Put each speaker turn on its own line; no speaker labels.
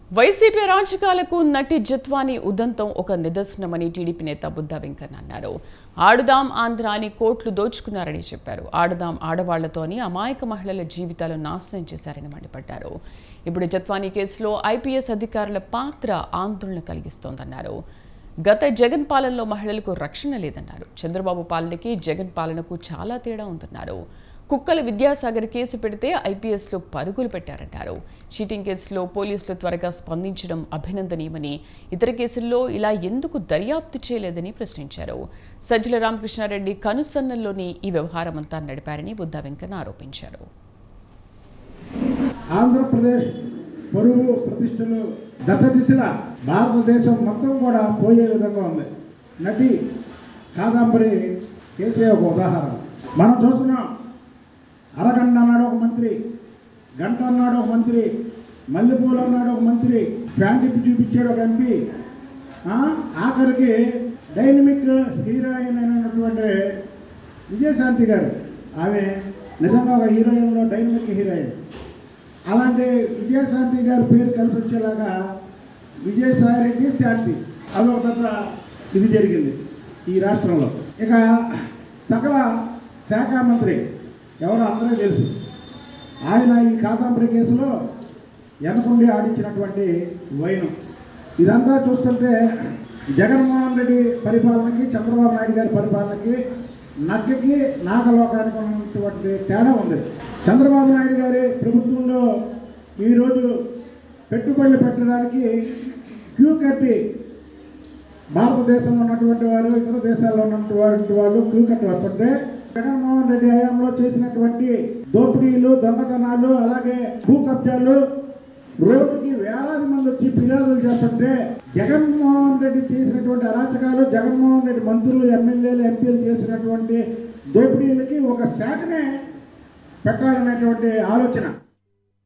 YCP రాజకీయాలకు నటి జత్వాని ఉదంతం ఒక నిదర్శనమని టీడీపీ నేత బుద్ధా వెంకన్న అన్నారు. ఆడుదాం ఆంధ్ర అని కోట్లు దోచుకున్నారని చెప్పారు. ఆడుదాం ఆడవాళ్లతోని అమాయక మహిళల జీవితాలను నాశనం చేశారని మండిపడ్డారు. ఇప్పుడు జత్వాని కేసులో ఐపీఎస్ అధికారుల పాత్ర ఆందోళన కలిగిస్తోందన్నారు. గత జగన్ పాలనలో మహిళలకు రక్షణ లేదన్నారు. చంద్రబాబు పాలనకి జగన్ పాలనకు చాలా తేడా ఉందన్నారు. కుక్కల విద్యాసాగర్ కేసు పెడితే ఐపీఎస్లో పరుగులు పెట్టారన్నారు. చీటింగ్ కేసులో పోలీసులు త్వరగా స్పందించడం అభినందనీయమని, ఇతర కేసుల్లో ఇలా ఎందుకు దర్యాప్తు చేయలేదని ప్రశ్నించారు. సజ్జల రామకృష్ణారెడ్డి కనుసన్నల్లోని ఈ వ్యవహారం అంతా నడిపారని బుద్ధా వెంకన్న ఆరోపించారు.
ఆంధ్రప్రదేశ్ పరువు ప్రతిష్టలు దశ దిశల భారతదేశం మొత్తం కూడా పోయే విధంగా ఉంది. నటి కాదంబరి కేసే ఒక ఉదాహరణ. మనం చూస్తున్నాం. అరగంట అన్నాడు ఒక మంత్రి, గంట అన్నాడు ఒక మంత్రి, మల్లెపూలు అన్నాడు ఒక మంత్రి, ఫ్యాంటిప్ చూపించాడు ఒక ఎంపీ. ఆఖరికి డైనమిక్ హీరోయిన్ అయినటువంటి విజయశాంతి గారు, ఆమె నిజంగా ఒక హీరోయిన్లో డైనమిక్ హీరోయిన్. అలాంటి విజయశాంతి గారి పేరు కలిసి వచ్చేలాగా విజయసాయిరెడ్డి శాంతి అదొక పెద్ద ఇది జరిగింది ఈ రాష్ట్రంలో. ఇక సకల శాఖ మంత్రి ఎవరో అందరూ తెలుసు. ఆయన ఈ కాదంబరి కేసులో వెనకుండి ఆడించినటువంటి వైనం. ఇదంతా చూస్తుంటే జగన్మోహన్ రెడ్డి పరిపాలనకి చంద్రబాబు నాయుడు గారి పరిపాలనకి నక్కకి నాగలోకానికి ఉన్నటువంటి తేడా ఉంది. చంద్రబాబు నాయుడు గారి ప్రభుత్వంలో ఈరోజు పెట్టుబడులు పెట్టడానికి క్యూ కట్టి భారతదేశంలో ఉన్నటువంటి వారు, ఇతర దేశాల్లో ఉన్నటువంటి వాళ్ళు క్యూ కట్టి వస్తుంటే, జగన్మోహన్ రెడ్డి హయాంలో చేసినటువంటి దోపిడీలు, దొంగతనాలు, అలాగే భూ కబ్జాలు, రోజుకి వేలాది మంది వచ్చి ఫిర్యాదులు చేస్తుంటే, జగన్మోహన్ రెడ్డి చేసినటువంటి అరాచకాలు, జగన్మోహన్ రెడ్డి మంత్రులు, ఎమ్మెల్యేలు, ఎంపీలు చేసినటువంటి దోపిడీలకి ఒక శాఖనే పెట్టాలనేటువంటి ఆలోచన.